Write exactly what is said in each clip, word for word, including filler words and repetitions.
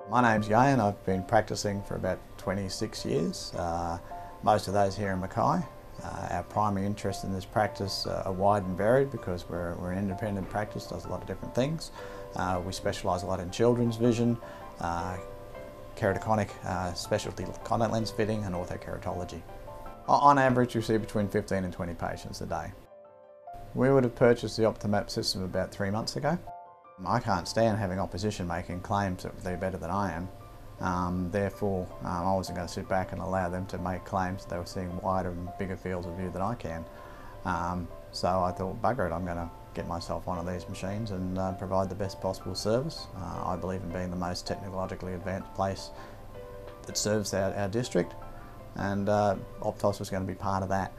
My name's Ieuan. I've been practicing for about twenty-six years, uh, most of those here in Mackay. Uh, our primary interest in this practice uh, are wide and varied because we're, we're an independent practice, does a lot of different things. Uh, we specialise a lot in children's vision, uh, keratoconic uh, specialty contact lens fitting and orthokeratology. On average we see between fifteen and twenty patients a day. We would have purchased the optomap system about three months ago. I can't stand having opposition making claims that they're better than I am. Um, therefore, um, I wasn't going to sit back and allow them to make claims that they were seeing wider and bigger fields of view than I can. Um, so I thought, bugger it, I'm going to get myself one of these machines and uh, provide the best possible service. Uh, I believe in being the most technologically advanced place that serves our, our district, and uh, Optos was going to be part of that.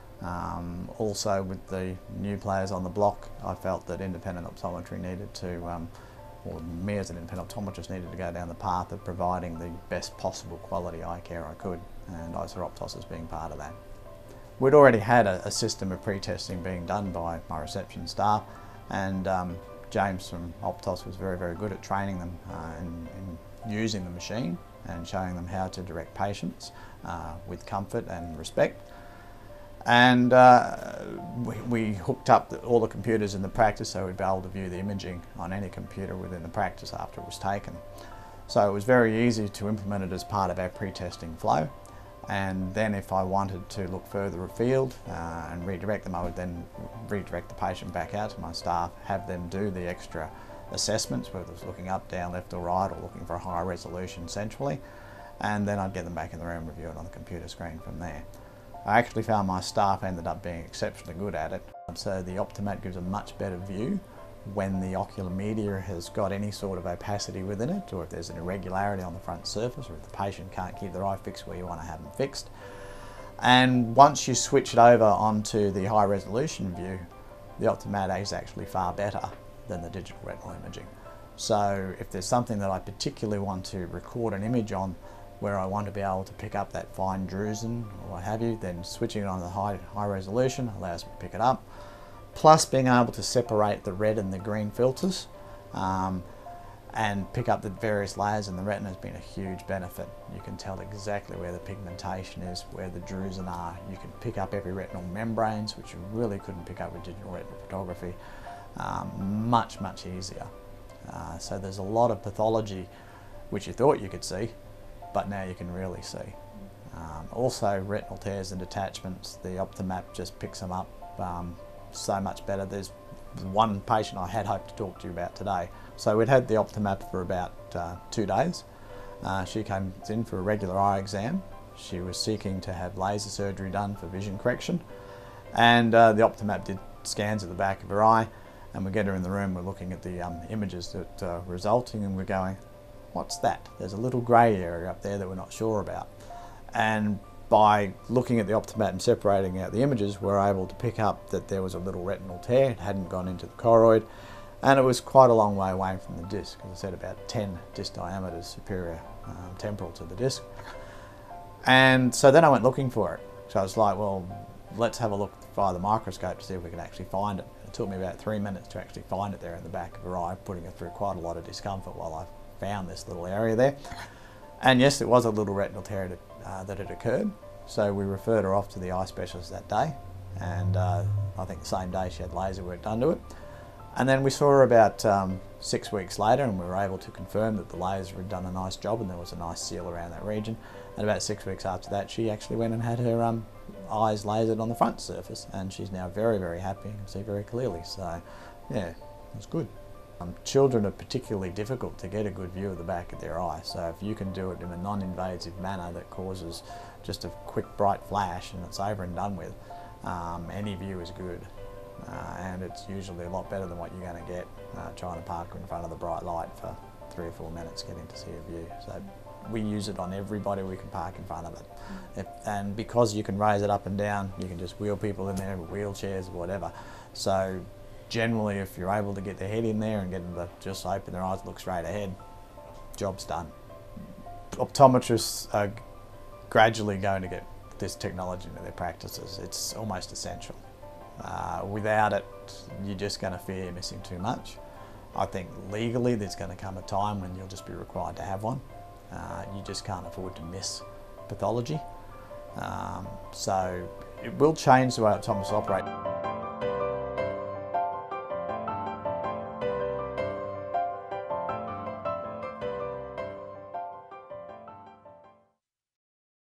Um, also, with the new players on the block, I felt that independent optometry needed to, um, or me as an independent optometrist needed to go down the path of providing the best possible quality eye care I could, and I saw Optos as being part of that. We'd already had a, a system of pre-testing being done by my reception staff, and um, James from Optos was very, very good at training them uh, in, in using the machine and showing them how to direct patients uh, with comfort and respect. And uh, we, we hooked up the, all the computers in the practice so we'd be able to view the imaging on any computer within the practice after it was taken. So it was very easy to implement it as part of our pre-testing flow. And then if I wanted to look further afield uh, and redirect them, I would then redirect the patient back out to my staff, have them do the extra assessments, whether it was looking up, down, left or right, or looking for a higher resolution centrally. And then I'd get them back in the room, review it on the computer screen from there. I actually found my staff ended up being exceptionally good at it. So the optomap gives a much better view when the ocular media has got any sort of opacity within it, or if there's an irregularity on the front surface, or if the patient can't keep their eye fixed where you want to have them fixed. And once you switch it over onto the high resolution view, the optomap is actually far better than the digital retinal imaging. So if there's something that I particularly want to record an image on, where I want to be able to pick up that fine drusen or what have you, then switching it on the high, high resolution allows me to pick it up. Plus being able to separate the red and the green filters um, and pick up the various layers in the retina has been a huge benefit. You can tell exactly where the pigmentation is, where the drusen are. You can pick up every retinal membranes, which you really couldn't pick up with digital retinal photography. Um, much, much easier. Uh, so there's a lot of pathology which you thought you could see, but now you can really see. Um, also retinal tears and detachments, the optomap just picks them up um, so much better. There's one patient I had hoped to talk to you about today. So we'd had the optomap for about uh, two days. Uh, she came in for a regular eye exam. She was seeking to have laser surgery done for vision correction, and uh, the optomap did scans of the back of her eye, and we get her in the room, we're looking at the um, images that are resulting, and we're going, what's that? There's a little grey area up there that we're not sure about. And by looking at the optomap and separating out the images, we're able to pick up that there was a little retinal tear. It hadn't gone into the choroid, and it was quite a long way away from the disc. As I said, about ten disc diameters superior um, temporal to the disc. And so then I went looking for it. So I was like, well, let's have a look via the microscope to see if we can actually find it. It took me about three minutes to actually find it there in the back of her eye, putting her through quite a lot of discomfort while I found this little area there. And yes, it was a little retinal tear that, uh, that had occurred. So we referred her off to the eye specialist that day, and uh, I think the same day she had laser work done to it. And then we saw her about um, six weeks later, and we were able to confirm that the laser had done a nice job and there was a nice seal around that region. And about six weeks after that, she actually went and had her um, eyes lasered on the front surface, and she's now very, very happy and can see very clearly. So yeah, it was good. Um, children are particularly difficult to get a good view of the back of their eye, so if you can do it in a non-invasive manner that causes just a quick bright flash and it's over and done with, um, any view is good. Uh, and it's usually a lot better than what you're going to get uh, trying to park in front of the bright light for three or four minutes getting to see a view. So we use it on everybody we can park in front of it. If, and because you can raise it up and down, you can just wheel people in there with wheelchairs or whatever. So generally, if you're able to get their head in there and get them to just open their eyes, look straight ahead, job's done. Optometrists are gradually going to get this technology into their practices. It's almost essential. Uh, without it, you're just going to fear you're missing too much. I think legally there's going to come a time when you'll just be required to have one. Uh, you just can't afford to miss pathology. Um, so it will change the way optometrists operate.